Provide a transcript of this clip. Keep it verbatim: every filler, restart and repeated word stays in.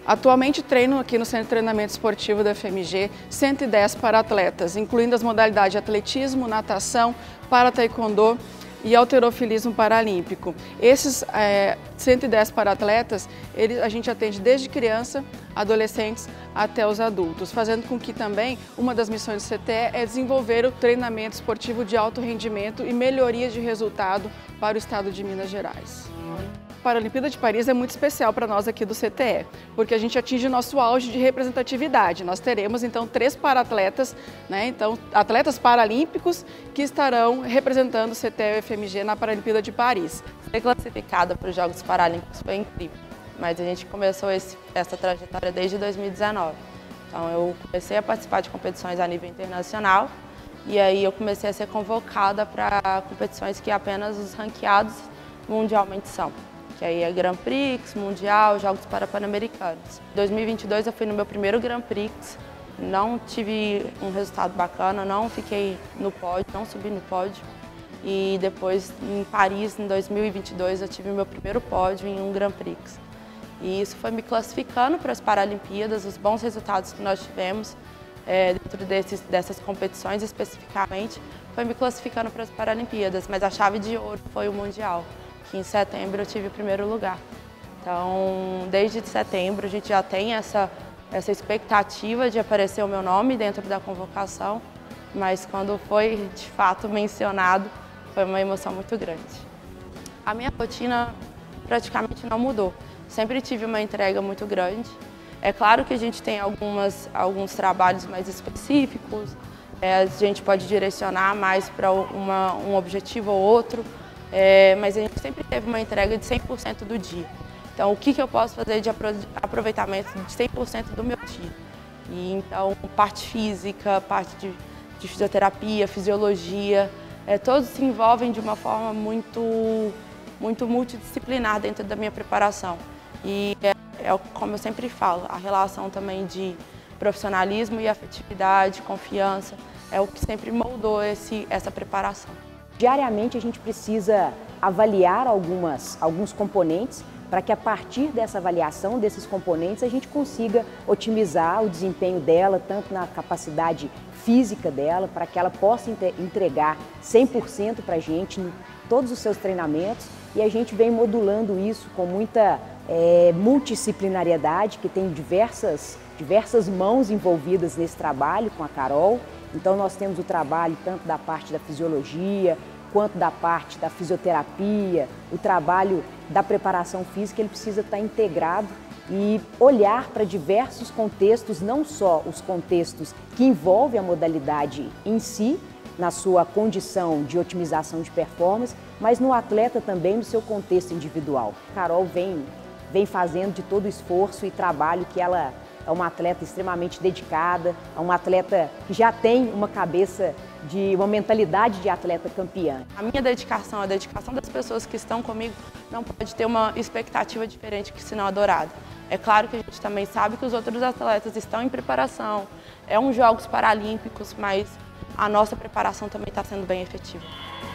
Atualmente treino aqui no Centro de Treinamento Esportivo da F M G cento e dez para-atletas, incluindo as modalidades de atletismo, natação, para-taekwondo e halterofilismo paralímpico. Esses é, cento e dez para-atletas, a gente atende desde criança, adolescentes até os adultos, fazendo com que também uma das missões do C T E é desenvolver o treinamento esportivo de alto rendimento e melhoria de resultado para o estado de Minas Gerais. A Paralimpíada de Paris é muito especial para nós aqui do C T E, porque a gente atinge o nosso auge de representatividade. Nós teremos então três para-atletas, né? Então, atletas paralímpicos que estarão representando o C T E e o F M G na Paralimpíada de Paris. Ser classificada para os Jogos Paralímpicos foi incrível, mas a gente começou esse, essa trajetória desde dois mil e dezenove. Então eu comecei a participar de competições a nível internacional e aí eu comecei a ser convocada para competições que apenas os ranqueados mundialmente são. Que aí é Grand Prix, Mundial, Jogos Pan-Americanos. Em dois mil e vinte e dois eu fui no meu primeiro Grand Prix, não tive um resultado bacana, não fiquei no pódio, não subi no pódio. E depois em Paris, em dois mil e vinte e dois, eu tive o meu primeiro pódio em um Grand Prix. E isso foi me classificando para as Paralimpíadas, os bons resultados que nós tivemos é, dentro desses, dessas competições especificamente, foi me classificando para as Paralimpíadas, mas a chave de ouro foi o Mundial, que em setembro eu tive o primeiro lugar. Então, desde setembro a gente já tem essa, essa expectativa de aparecer o meu nome dentro da convocação, mas quando foi de fato mencionado, foi uma emoção muito grande. A minha rotina praticamente não mudou, sempre tive uma entrega muito grande. É claro que a gente tem algumas, alguns trabalhos mais específicos, é, a gente pode direcionar mais para um objetivo ou outro, É, mas a gente sempre teve uma entrega de cem por cento do dia. Então, o que, que eu posso fazer de aproveitamento de cem por cento do meu dia? E, então, parte física, parte de, de fisioterapia, fisiologia, é, todos se envolvem de uma forma muito, muito multidisciplinar dentro da minha preparação. E é, é como eu sempre falo, a relação também de profissionalismo e afetividade, confiança, é o que sempre moldou esse, essa preparação. Diariamente a gente precisa avaliar algumas, alguns componentes para que a partir dessa avaliação desses componentes a gente consiga otimizar o desempenho dela, tanto na capacidade física dela, para que ela possa entregar cem por cento para a gente em todos os seus treinamentos, e a gente vem modulando isso com muita é, multidisciplinariedade, que tem diversas, diversas mãos envolvidas nesse trabalho com a Carol. Então nós temos o trabalho tanto da parte da fisiologia, quanto da parte da fisioterapia, o trabalho da preparação física, ele precisa estar integrado e olhar para diversos contextos, não só os contextos que envolvem a modalidade em si, na sua condição de otimização de performance, mas no atleta também no seu contexto individual. A Carol vem, vem fazendo de todo o esforço e trabalho que ela é uma atleta extremamente dedicada, é uma atleta que já tem uma cabeça, de uma mentalidade de atleta campeã. A minha dedicação, a dedicação das pessoas que estão comigo, não pode ter uma expectativa diferente que senão a dourada. É claro que a gente também sabe que os outros atletas estão em preparação, é um Jogos Paralímpicos, mas a nossa preparação também está sendo bem efetiva.